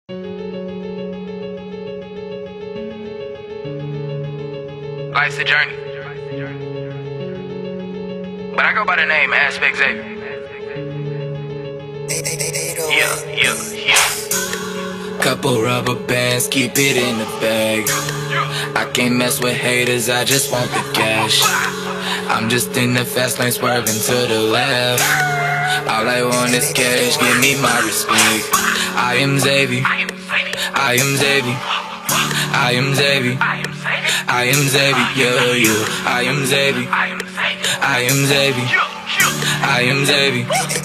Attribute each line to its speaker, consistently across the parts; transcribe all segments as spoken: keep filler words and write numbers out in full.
Speaker 1: Life's a journey, but I go by the name Aspect Xavier. Yeah, yeah, yeah.
Speaker 2: Couple rubber bands, keep it in the bag. I can't mess with haters, I just want the cash. I'm just in the fast lane swerving to the left. All I want is cash, give me my respect. I am Xavier, I am Xavier, I am Xavier, I am Xavier, yeah, yeah. I am Xavier, I am Xavier, I am Xavier,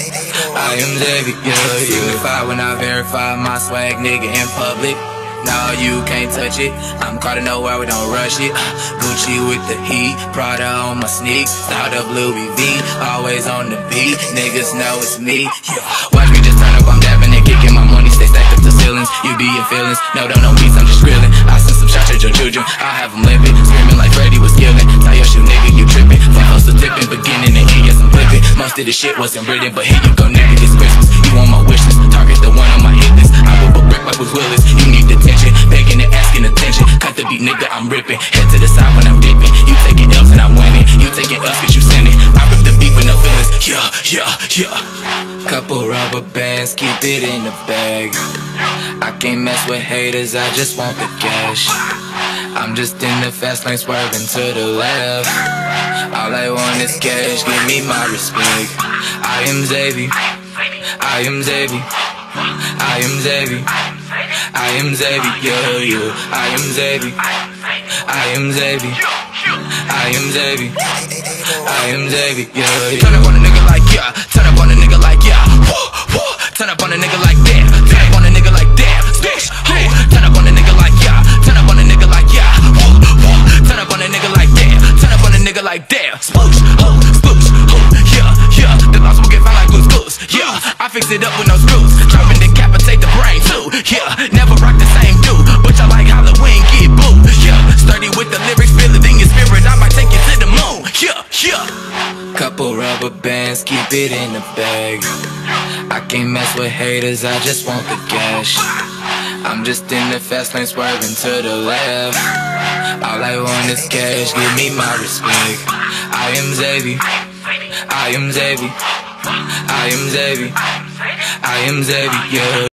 Speaker 2: I am Xavier, yeah, yeah. If I when I verify my swag, nigga, in public, no, you can't touch it. I'm caught in nowhere, we don't rush it. Gucci with the heat, Prada on my sneaks, styled up Louis V, always on the beat. Niggas know it's me. Yeah. Watch me just turn up, I'm dabbing and kicking my money, stay stacked up to ceilings. You be in feelings, no, don't know beats, I'm just grilling. I send some shots at your children, I'll have them limping, screaming like Freddy was killing. Tell your shoe nigga, you tripping. Fuck hustle tipping, beginning and end, yes I'm flipping. Most of the shit wasn't written, but here you go, nigga, it's Christmas. You on my wish list, target the one on my hit list. I whip a brick like with Willis, you need attention, begging and asking attention. Cut the beat, nigga, I'm ripping. Head to the side when I'm dipping. You taking L's and I'm winning. You taking L's cause you sinning. I rip the beat with no feelings. Yeah, yeah, yeah. Couple rubber bands, keep it in the bag. I can't mess with haters, I just want the cash. I'm just in the fast lane swerving to the left. All I want is cash, give me my respect. I am Xavier, I am Xavier, I am Xavier, I am Xavier, yeah, yeah. I am Xavier, I am Xavier, I am Xavier, I am Xavier, yeah, yeah.
Speaker 1: Turn up on a nigga like yeah, turn up on a nigga like yeah. Woo, woo. Turn up on a nigga like damn, turn up on a nigga like damn. Bitch, hey. Turn up on a nigga like yeah, turn up on a nigga like yeah. Woo, woo. Turn up on a nigga like damn, turn up on a nigga like damn. Spoosh, oh, spoosh, oh, yeah, yeah. The loss will get found like goose goose. Yeah, I fix it up with no screws. Drop and decapitate the brain too. Yeah, never rock the same dude, but y'all like Halloween, get boo. Yeah, sturdy with the lyrics, feel it in your spirit. I might take you to the moon. Yeah, yeah.
Speaker 2: Couple rubber bands, keep it in the bag. I can't mess with haters, I just want the cash. I'm just in the fast lane swerving to the left. All I want is cash, give me my respect. I am Xavier, I am Xavier, I am Xavier, I am Xavier, yeah.